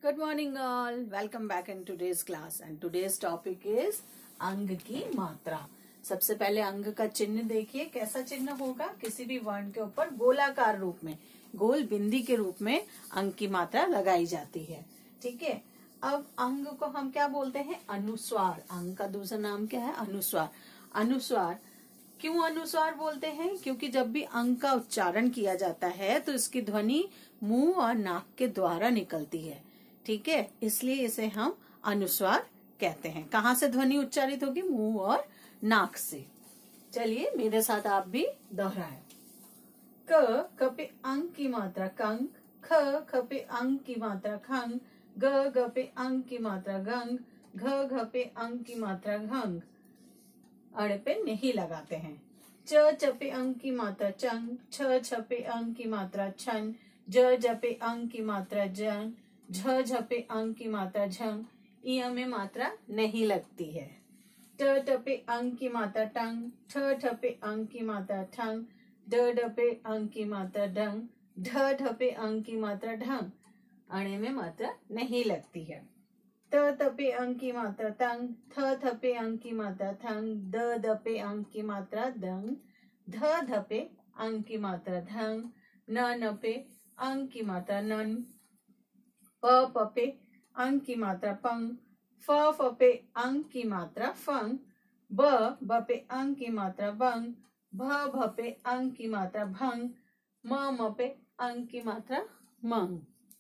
Good morning all. Welcome back in today's class and today's topic is अंग की मात्रा। सबसे पहले अंग का चिन्ह देखिए, कैसा चिन्ह होगा। किसी भी वर्ण के ऊपर गोलाकार रूप में, गोल बिंदी के रूप में अंग की मात्रा लगाई जाती है। ठीक है। अब अंग को हम क्या बोलते हैं? अनुस्वार। अंग का दूसरा नाम क्या है? अनुस्वार। अनुस्वार क्यों अनुस्वार बोलते हैं? क्योंकि जब भी अंग का उच्चारण किया जाता है तो इसकी ध्वनि मुंह और नाक के द्वारा निकलती है। ठीक है, इसलिए इसे हम अनुस्वार कहते हैं। कहाँ से ध्वनि उच्चारित होगी? मुंह और नाक से। चलिए मेरे साथ आप भी दोहराएं। क पे अंग की मात्रा कंग, ख पे अंग की मात्रा खंग, ग पे अंग की मात्रा गंग, घ पे अंग की मात्रा घंग। अड़ पे नहीं लगाते हैं। च पे अंग की मात्रा चंग, छ पे अंग की मात्रा छन, ज पे अंग की मात्रा जंग, झ पे अंग की मात्रा झंग। इ में मात्रा नहीं लगती है। ट पे अंग की मात्रा टंग, ठ पे अंग की मात्रा ठंग, ड पे अंग की मात्रा डंग, ढ पे अंग की मात्रा ढंग। अणे में मात्रा नहीं लगती है। त पे अंग की मात्रा तंग, थ पे अंग की मात्रा थंग, द पे अंग की मात्रा दंग, ध पे अंग की मात्रा धंग, न पे अंग की मात्रा नन, प पे अंग की मात्रा पंग, फ पे अंग की मात्रा फंग, ब पे अंग की मात्रा बंग, भ पे अंग की मात्रा भंग, म पे अंग की मात्रा मंग।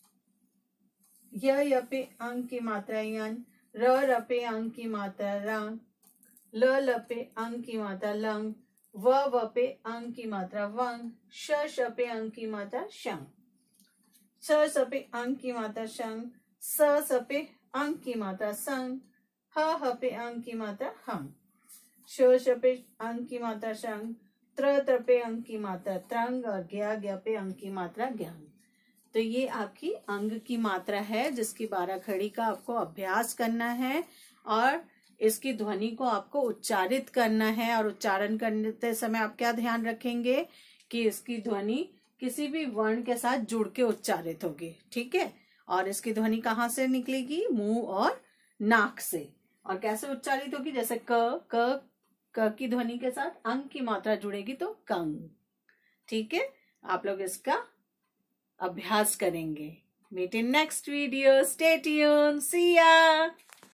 य पे अंग की मात्रा यन, र पे अंग की मात्रा रंग, ल पे अंग की मात्रा लंग, व पे अंग की मात्रा वंग, श पे अंग की मात्रा शंग, स पे अंग की मात्रा शंग, स पे अंग की मात्रा संग, ह पे अंग की मात्रा हंग, श पे अंग की मात्रा शंग, त्र पे अंग की मात्रा त्रंग और ज्ञ पे अंग की मात्रा ज्ञंग। तो ये आपकी अंग की मात्रा है जिसकी 12 खड़ी का आपको अभ्यास करना है और इसकी ध्वनि को आपको उच्चारित करना है। और उच्चारण करते समय आप क्या ध्यान रखेंगे कि इसकी ध्वनि किसी भी वर्ण के साथ जुड़ के उच्चारित होगी। ठीक है। और इसकी ध्वनि कहाँ से निकलेगी? मुंह और नाक से। और कैसे उच्चारित होगी? जैसे क की ध्वनि के साथ अंग की मात्रा जुड़ेगी तो कंग। ठीक है, आप लोग इसका अभ्यास करेंगे। Meet in next video. Stay tuned. See या।